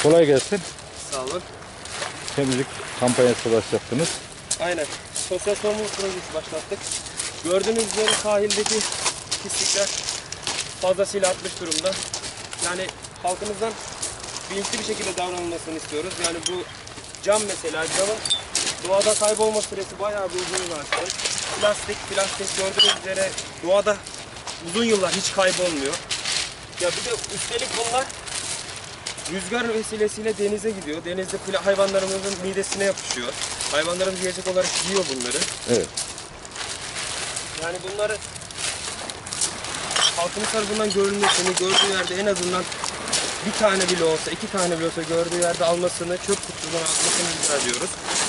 Kolay gelsin. Sağ olun. Temizlik kampanyası başlattınız. Aynen. Sosyal sorumluluk projesi başlattık. Gördüğünüz üzere sahildeki pislikler fazlasıyla artmış durumda. Yani halkımızdan bilinçli bir şekilde davranılmasını istiyoruz. Yani bu cam mesela, camın doğada kaybolma süresi bayağı bir uzun zaten. Plastik gördüğünüz üzere doğada uzun yıllar hiç kaybolmuyor. Ya bir de üstelik bunlar rüzgar vesilesiyle denize gidiyor. Denizde hayvanlarımızın midesine yapışıyor. Hayvanlarımız yiyecek olarak yiyor bunları. Evet. Yani bunları halkımız tarafından görülmesini, gördüğü yerde en azından bir tane bile olsa, 2 tane bile olsa gördüğü yerde almasını, çöp kutusundan atmasını rica ediyoruz.